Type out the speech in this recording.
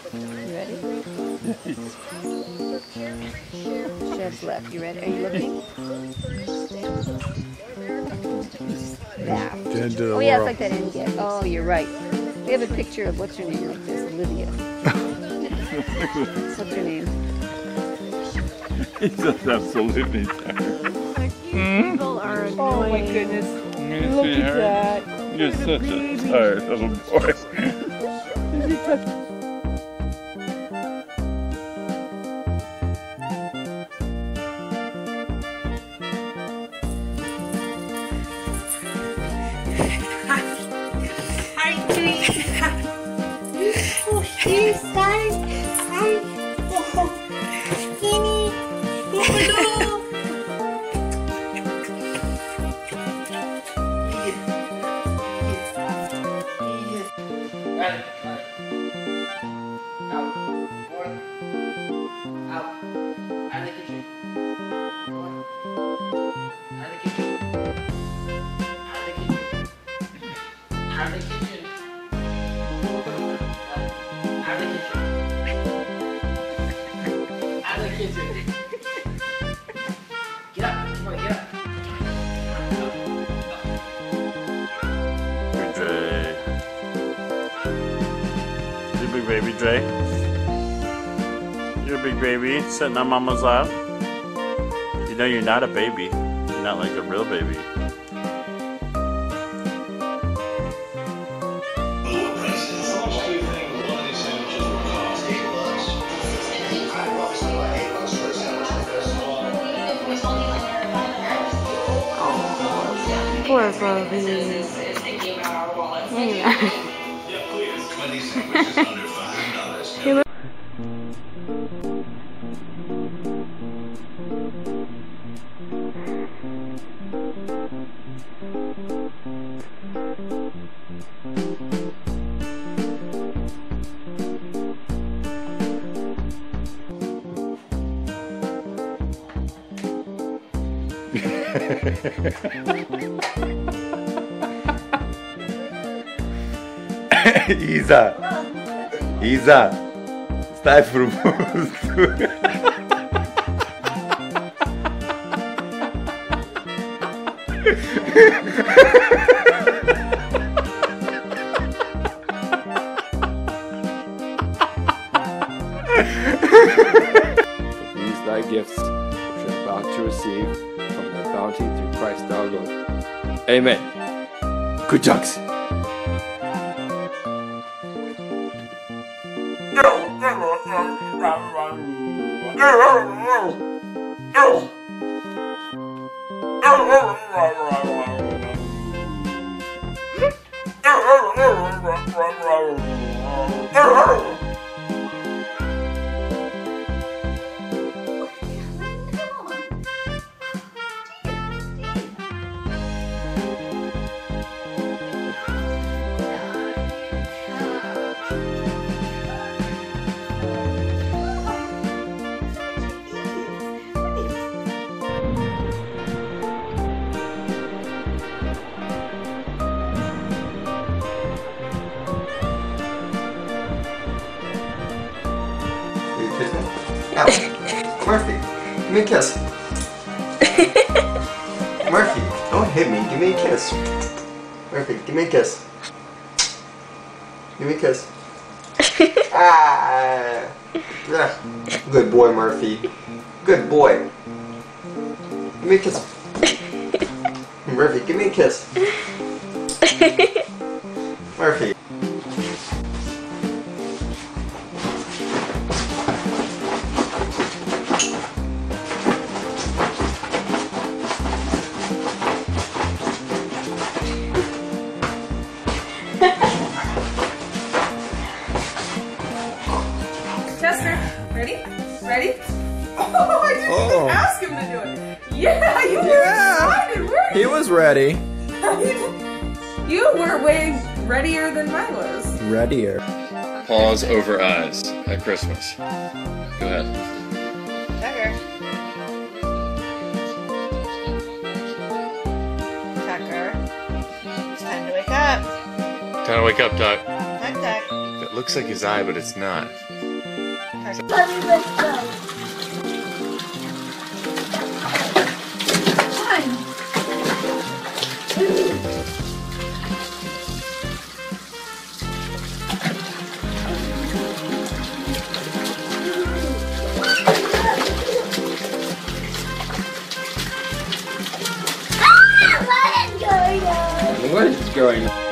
You ready? Chef's left. You ready? Are you looking? Yeah. Oh yeah, it's like that end yet. Oh, you're right. We have a picture of what's her name like this, Olivia. What's her name? He just absolutely tired. People are annoying. Oh my goodness. Look at that. You're such a tired little boy. Hi, Tweet. Oh, he's fine. Hi. Oh, Kenny. Oh, hello. Out. More. Out. Out of the kitchen. More. Out of the kitchen. Out of the kitchen. Out of the kitchen. Out of the kitchen. Out of the kitchen. Get up. Come on, get up. Dre. You big baby, Dre. You're a big baby sitting on mama's lap. You know you're not a baby. You're not like a real baby. Poor Bobby. Isa, Isa, stai frumos. These thy gifts, which are about to receive from thy bounty through Christ our Lord. Amen. Good jokes. Murphy, give me a kiss. Murphy, don't hit me. Give me a kiss. Murphy, give me a kiss. Give me a kiss. Ah, good boy, Murphy. Good boy. Give me a kiss. Murphy, give me a kiss. Murphy. Chester, ready? Ready? Oh, I didn't even ask him to do it. Yeah, you were excited, weren't you? He was ready. You were way readier than I was. Readier. Paws over eyes at Christmas. Go ahead. Tucker. Tucker. It's time to wake up. Time to wake up, Tuck. Tuck, Tuck. Looks like his eye, but it's not. Mommy, let's go. What is going on?